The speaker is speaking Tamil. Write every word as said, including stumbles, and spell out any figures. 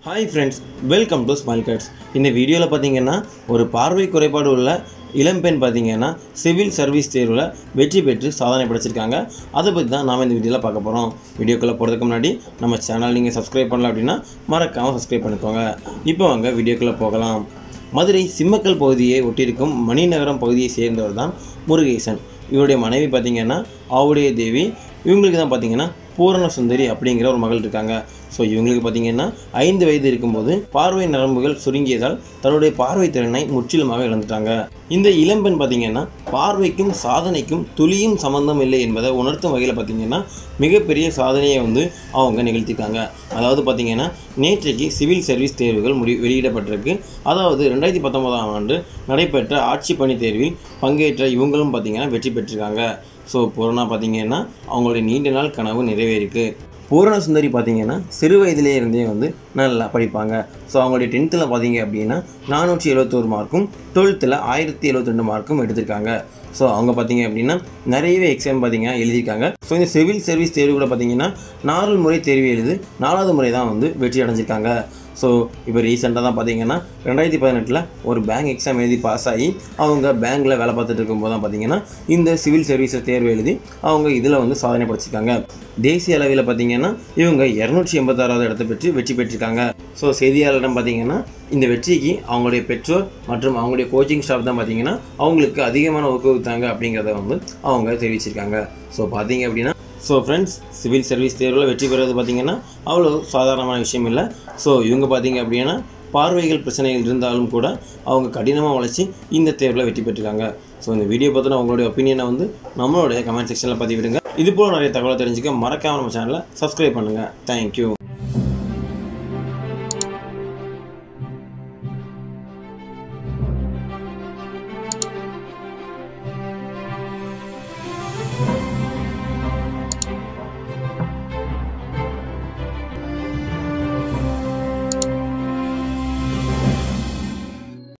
Hi friends, welcome to Smile Cards. இந்த வீடியோல பாத்தீங்கன்னா ஒரு பார்வை குறைபாடு உள்ள இளம்பெண் பாத்தீங்கன்னா சிவில் சர்வீஸ் தேர்வுல வெற்றி பெற்று சாதனை படைச்சிருக்காங்க. அத பத்தி தான் நாம இந்த வீடியோல பார்க்க போறோம். வீடியோக்குள்ள போறதுக்கு முன்னாடி நம்ம சேனல் நீங்க Subscribe பண்ணல அப்படினா மறக்காம Subscribe பண்ணிக்கோங்க. இப்போ வாங்க வீடியோக்குள்ள போகலாம். மதுரை சிம்மக்கல் பகுதியை ஒட்டியிருக்கும் மணிநகரம் பகுதியை சேர்ந்தவர் தான் முருகேசன். இவருடைய மனைவி பாத்தீங்கன்னா ஆவுடைய தேவி. இவங்களுக்கு தான் பாத்தீங்கன்னா பூரண சுந்தரி அப்படிங்கிற ஒரு மகள் இருக்காங்க. ஸோ இவங்களுக்கு பார்த்தீங்கன்னா ஐந்து வயது இருக்கும்போது பார்வை நரம்புகள் சுருங்கியதால் தன்னுடைய பார்வை திறனை முற்றிலுமாக இழந்துட்டாங்க. இந்த இளம்பெண் பார்த்தீங்கன்னா பார்வைக்கும் சாதனைக்கும் துளியும் சம்பந்தம் இல்லை என்பதை உணர்த்தும் வகையில் பார்த்தீங்கன்னா மிகப்பெரிய சாதனையை வந்து அவங்க நிகழ்த்திட்டாங்க. அதாவது பார்த்தீங்கன்னா நேற்றைக்கு சிவில் சர்வீஸ் தேர்வுகள் முடி வெளியிடப்பட்டிருக்கு. அதாவது ரெண்டாயிரத்தி பத்தொன்பதாம் ஆண்டு நடைபெற்ற ஆட்சி பணி தேர்வில் பங்கேற்ற இவங்களும் பார்த்தீங்கன்னா வெற்றி பெற்றிருக்காங்க. ஸோ பூரணா பார்த்தீங்கன்னா அவங்களுடைய நீண்ட நாள் கனவு நிறைவேறிருக்கு. பூரண சுந்தரி பார்த்தீங்கன்னா சிறு வயதிலே இருந்தே வந்து நல்லா படிப்பாங்க. ஸோ அவங்களுடைய டென்த்தில் பார்த்தீங்க அப்படின்னா நானூற்றி எழுபத்தோரு மார்க்கும் டுவெல்த்தில் ஆயிரத்தி எழுபத்தி ரெண்டு மார்க்கும் எடுத்திருக்காங்க. ஸோ அவங்க பார்த்தீங்க அப்படின்னா நிறையவே எக்ஸாம் பார்த்தீங்கன்னா எழுதியிருக்காங்க. ஸோ இந்த சிவில் சர்வீஸ் தேர்வு கூட பார்த்தீங்கன்னா நாலு முறை தேர்வு எழுதி நாலாவது முறை தான் வந்து வெற்றி அடைஞ்சிருக்காங்க. ஸோ இப்போ ரீசெண்டாக தான் பார்த்தீங்கன்னா ரெண்டாயிரத்தி பதினெட்டில் ஒரு பேங்க் எக்ஸாம் எழுதி பாஸ் ஆகி அவங்க பேங்க்கில் வேலை பார்த்துட்டு இருக்கும்போது தான் பார்த்தீங்கன்னா இந்த சிவில் சர்வீஸை தேர்வு எழுதி அவங்க இதில் வந்து சாதனை படைச்சிருக்காங்க. தேசிய அளவில் பார்த்தீங்கன்னா இவங்க இரநூற்றி எண்பத்தாறாவது இடத்தை பெற்று வெற்றி பெற்றிருக்காங்க. ஸோ செய்தியாளரிடம் பார்த்தீங்கன்னா இந்த வெற்றிக்கு அவங்களுடைய பெற்றோர் மற்றும் அவங்களுடைய கோச்சிங் ஸ்டாஃப் தான் பார்த்தீங்கன்னா அவங்களுக்கு அதிகமான ஊக்குவித்தாங்க அப்படிங்கிறத வந்து அவங்க தெரிவிச்சிருக்காங்க. ஸோ பார்த்தீங்க அப்படின்னா ஸோ ஃப்ரெண்ட்ஸ், சிவில் சர்வீஸ் தேர்வில் வெற்றி பெறுவது பார்த்திங்கன்னா அவ்வளோ சாதாரணமான விஷயம் இல்லை. ஸோ இவங்க பார்த்திங்க அப்படின்னா பார்வைகள் பிரச்சனைகள் இருந்தாலும் கூட அவங்க கடினமாக உழைச்சி இந்த தேர்வில் வெற்றி பெற்றிருக்காங்க. ஸோ இந்த வீடியோ பார்த்தினா உங்களுடைய ஒப்பீனியனை வந்து நம்மளுடைய கமெண்ட் செக்ஷனில் பதிவிடுங்க. இது போல் நிறைய தகவலை தெரிஞ்சுக்க மறக்காமல் நம்ம சேனலை சப்ஸ்கிரைப் பண்ணுங்கள். தேங்க்யூ.